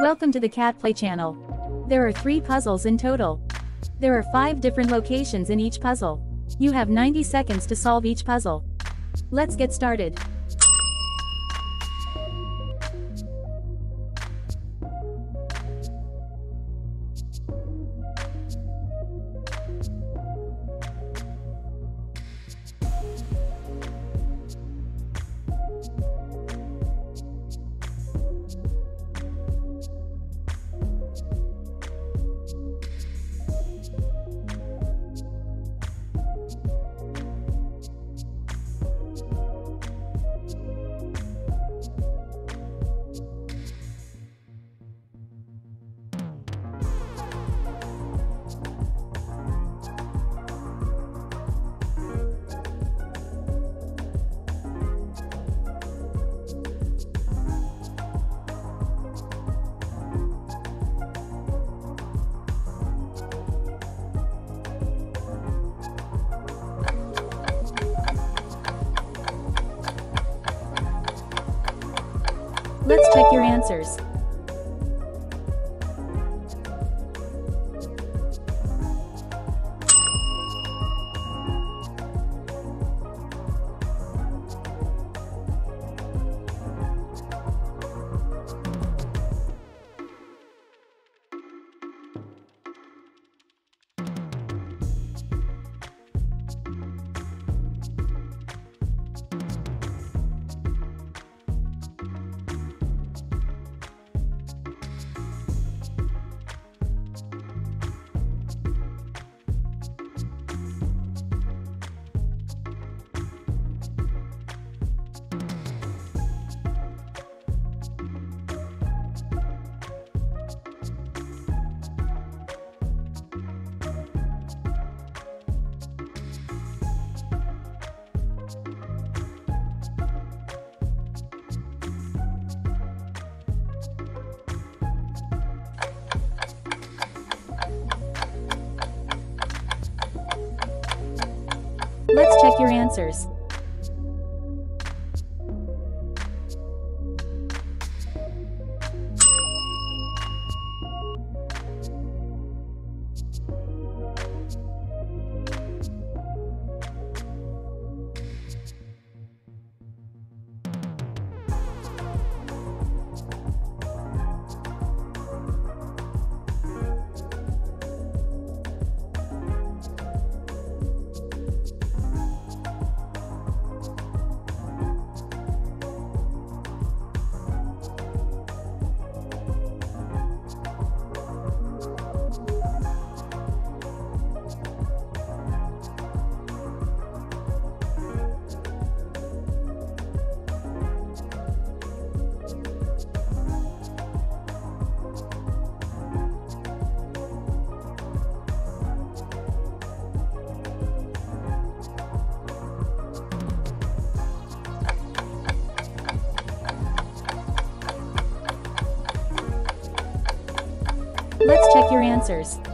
Welcome to the CatPlay channel. There are 3 puzzles in total. There are 5 different locations in each puzzle. You have 90 seconds to solve each puzzle. Let's get started. Let's check your answers. Let's check your answers. Let's check your answers.